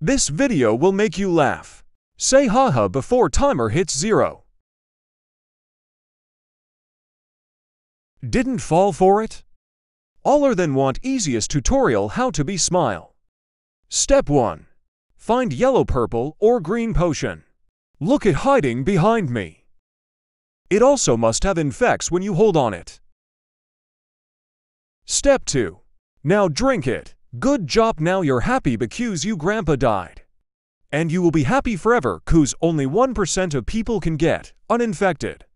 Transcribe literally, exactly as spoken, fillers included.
This video will make you laugh. Say haha before timer hits zero. Didn't fall for it? All than want easiest tutorial how to be smile. Step one. Find yellow, purple, or green potion. Look at hiding behind me. It also must have infects when you hold on it. Step two. Now drink it. Good job, now you're happy because you grandpa died. And you will be happy forever cause only one percent of people can get uninfected.